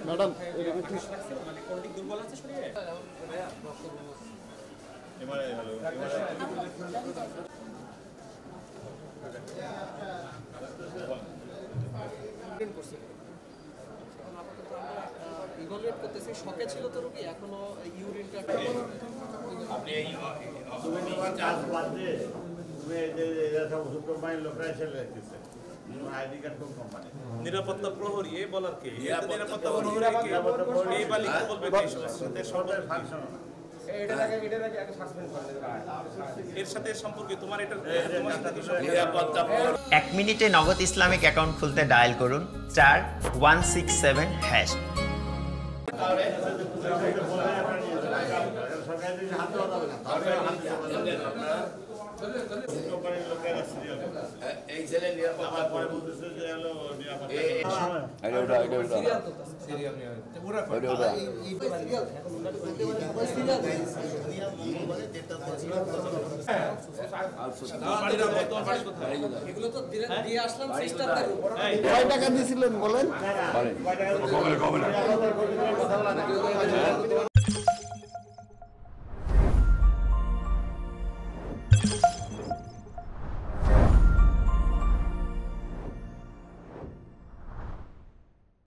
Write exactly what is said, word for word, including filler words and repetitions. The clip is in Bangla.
ম্যাডাম মানে কোন দিক দুর্বল আছে শরীরে? এবারে হ্যালো ইভালুয়েট করতেছি শকে ছিল তো রোগী এখনো ইউরিনটা আপনি এই তুমি তোমার কাজ বাদ দিয়ে তুমি এই যে এরকম ওষুধ কোম্পানির লোকরা এসে লেখতেছে আইডি কার্ড কোন কোম্পানি নিরাপত্তা প্রহরী এ বলার কি নিরাপত্তা প্রহরী নিরাপত্তা প্রহরী এই বালি কি বলবে এই সমস্ত সরকার ফাংশন এটা আগে এটা আগে আগে সাসপেন্ড করে দেবে। এর সাথে সম্পর্কে তোমার এটা নিরাপত্তা এক মিনিটে নগদ ইসলামিক অ্যাকাউন্ট খুলতে ডায়াল করুন star one six seven hash. এই ছেলে নিরাপত্তা পরে বলতেছে যে হলো নিরাপত্তা এটা ওটা এটা ওটা সিরিয়াল নিয়ে ওটা ওটা এগুলো তো দিয়ে আসলাম সিস্টার কয় টাকা দিয়েছিলেন বলেন বলেন